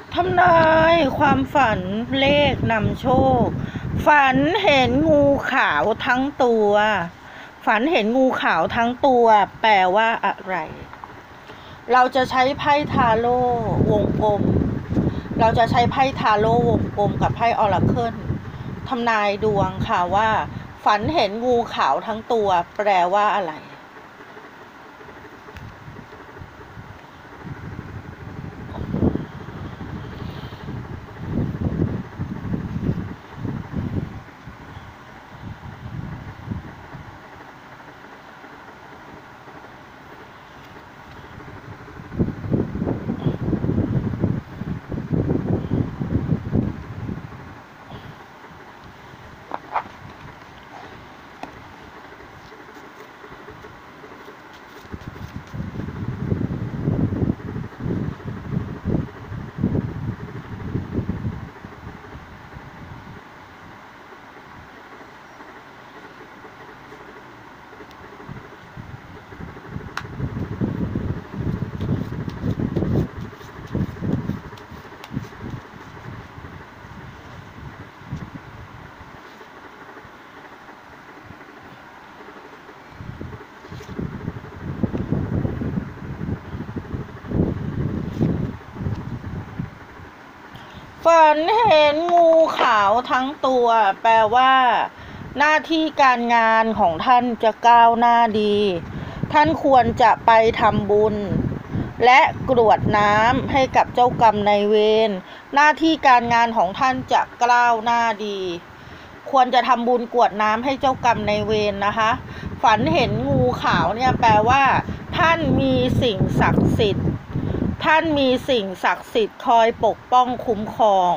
ทำนายความฝันเลขนำโชคฝันเห็นงูขาวทั้งตัวฝันเห็นงูขาวทั้งตัวแปลว่าอะไรเราจะใช้ไพ่ทาโร่วงกลมเราจะใช้ไพ่ทาโร่วงกลมกับไพ่ออราเคิลทำนายดวงค่ะว่าฝันเห็นงูขาวทั้งตัวแปลว่าอะไรฝันเห็นงูขาวทั้งตัวแปลว่าหน้าที่การงานของท่านจะก้าวหน้าดีท่านควรจะไปทำบุญและกรวดน้ำให้กับเจ้ากรรมนายเวรหน้าที่การงานของท่านจะก้าวหน้าดีควรจะทำบุญกรวดน้ำให้เจ้ากรรมนายเวรนะคะฝันเห็นงูขาวเนี่ยแปลว่าท่านมีสิ่งศักดิ์สิทธิ์ท่านมีสิ่งศักดิ์สิทธิ์คอยปกป้องคุ้มครอง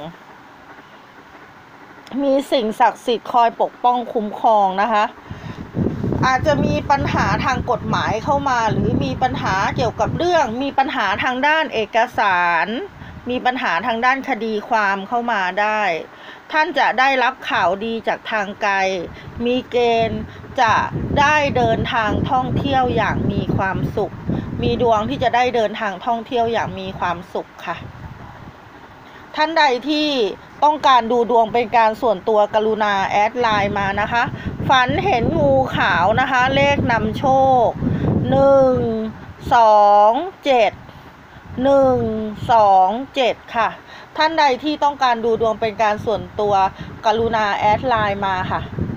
มีสิ่งศักดิ์สิทธิ์คอยปกป้องคุ้มครองนะคะอาจจะมีปัญหาทางกฎหมายเข้ามาหรือมีปัญหาเกี่ยวกับเรื่องมีปัญหาทางด้านเอกสารมีปัญหาทางด้านคดีความเข้ามาได้ท่านจะได้รับข่าวดีจากทางไกลมีเกณฑ์จะได้เดินทางท่องเที่ยวอย่างมีความสุขมีดวงที่จะได้เดินทางท่องเที่ยวอย่างมีความสุขค่ะท่านใดที่ต้องการดูดวงเป็นการส่วนตัวกรุณาแอดไลน์มานะคะฝันเห็นงูขาวนะคะเลขนำโชค127ค่ะท่านใดที่ต้องการดูดวงเป็นการส่วนตัวกรุณาแอดไลน์มาค่ะ